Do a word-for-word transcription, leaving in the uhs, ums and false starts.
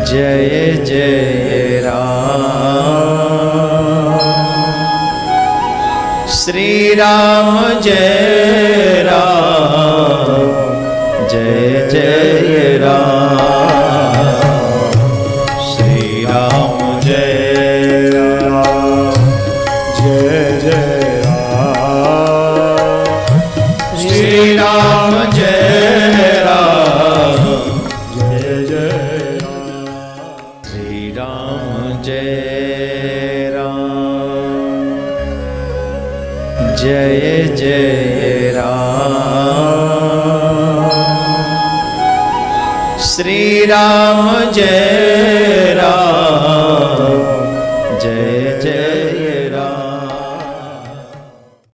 Jai Jai Ram Shri Ram Jai Ram Jai Jai Ram Shri Ram Jai Ram Jai Jai Ram Shri Ram Jai Ram Jai Jai Shri Ram Jai Ram Jai Jai Ram Shri Ram Jai